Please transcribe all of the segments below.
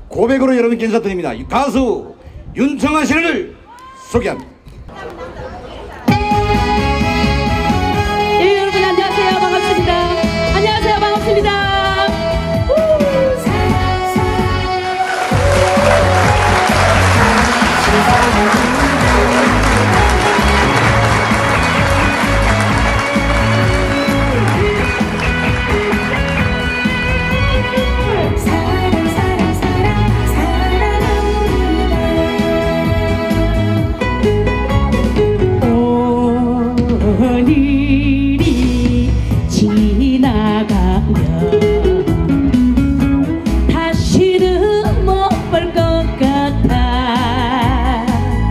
고백으로 여러분께 인사드립니다. 가수 윤청아 씨를 소개합니다. 예, 여러분 안녕하세요. 반갑습니다. 안녕하세요. 반갑습니다. 오늘이 지나가면 다시는 못 볼 것 같아.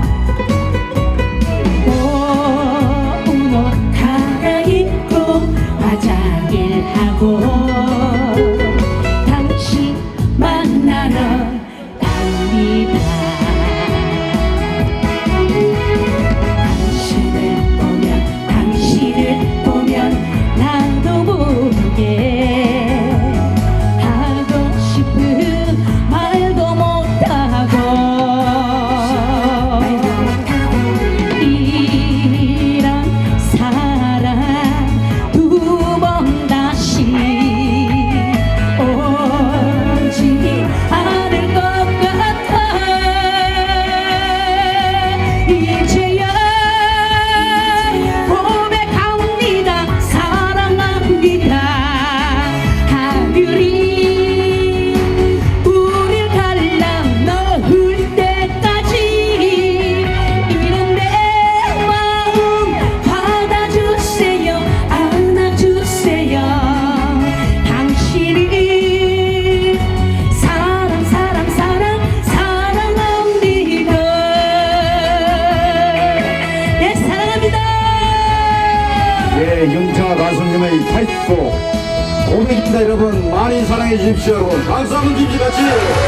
고운 옷 갈아입고 화장을 하고 당신 만나러 갑니다. 당신을 보면 나도 모르게 하고 싶은 말도 못하고 이런 사랑 두 번 다시 오지 않을 것 같아. 이제야 하늘이 우릴 갈라 넣을 때까지 이런 내 마음 받아주세요. 안아주세요. 당신이 사랑합니다. 예, 사랑합니다. 예, 윤청아 가수님의 타이틀곡 고백입니다. 여러분 많이 사랑해 주십시오. 여러분 박수 한번 주십시오. 같이.